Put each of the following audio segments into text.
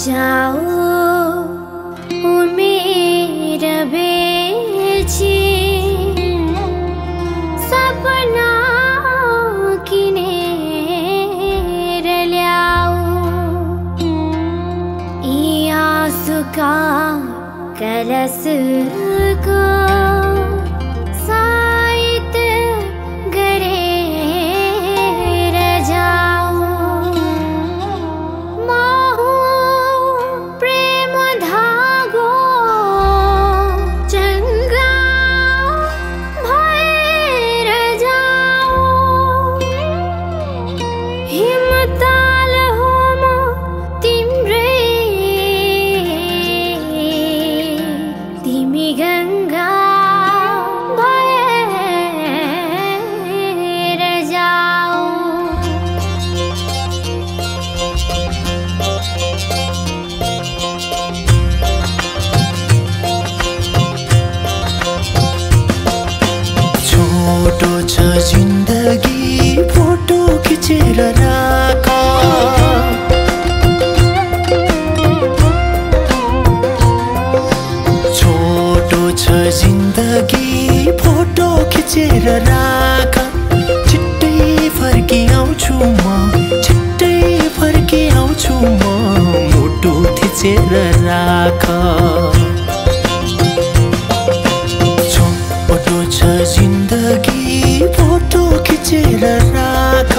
जाओ उमेर बेची सपना किनेर ल्याऊ यी आँसुका कलशको साइत गरेर जाऊ म हुँ प्रेम धागो चङ्गा भएर जाऊ हिमताल हो म तिम्रै तिमी गङ्गा भएर जाऊ छोटो छ जिन्दगी फोटो खिचेर राख छोटो छ जिन्दगी फोटो खिचेर राख छिट्टै फर्किआउँछु म छिट्टै फर्किआउँछु म मुटु थिचेर राख छोटो छ जिन्दगी फोटो खिचेर राख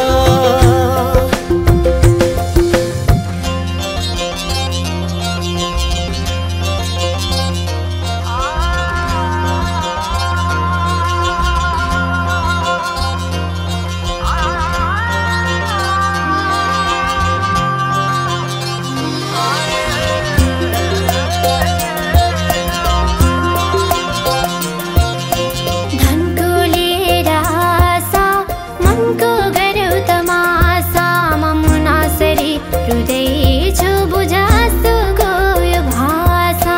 धनको लिएर आशा मनको गरौ तमासा म मुनासरी रुँदैछु बुझासु गयो भाषा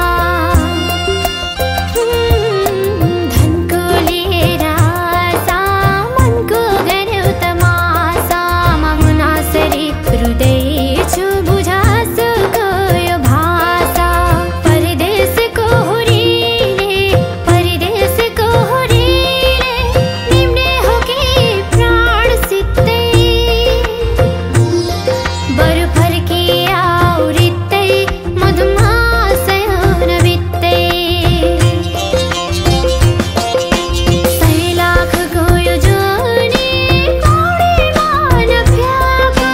धनको लिएर आशा मनको गरौ तमासा म मुनासरी रुँदैछु बुझासु गयो भाषा परदेशको हुरीले निम्ने हो कि प्राण सित्तै बरु फर्किआऊ रित्तै मधुमासयो नबित्तै सय लाख गयो जोनी कौडीमा नफ्याएको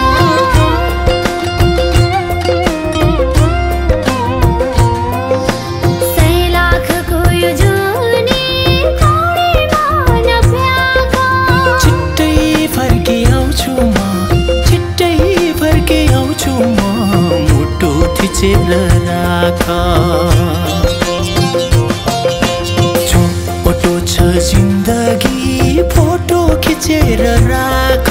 सय लाख गयो जोनी कौडीमा नफ्याएको छिट्टै फर्किआउँछु म छिट्टै फर्किआउँछु म मुटु थिचेर राख छोटो छ जिन्दगी फोटो खिचेर राख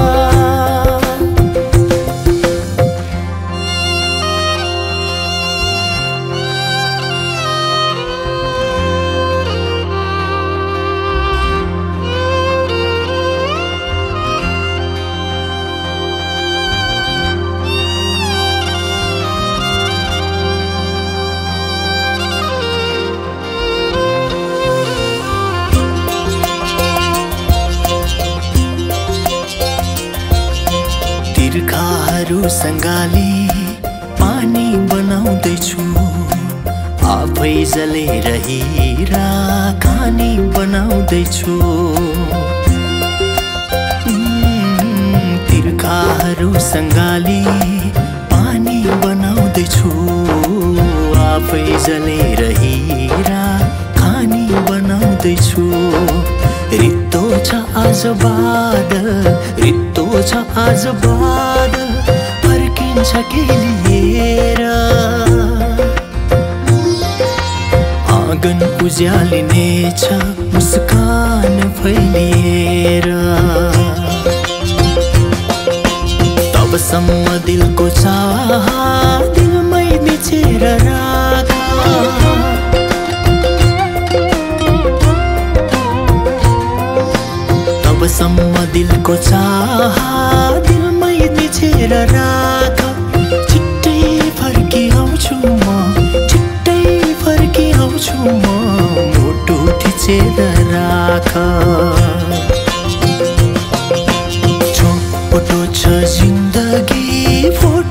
तिर्खाहरू सँगाली पानी बनाउँदैछु आफै जलेर हिरा खानी बनाउँदैछु तिर्खाहरू सँगाली पानी बनाउँदैछु आफै जलेर हिरा खानी बनाउँदैछु रित्तो छ आज बादल रित्तो छ आज बादल फर्किन्छ के लिएर आँगन उज्यालिनेछ मुस्कान फैलिएर तबसम्म दिलको चाह दिलमै बिछेर राख तबसम्म दिलको चाह दिलमै बिछेर राख छिट्टै फर्किआऊ बसेर राख छोटो छ जिन्दगी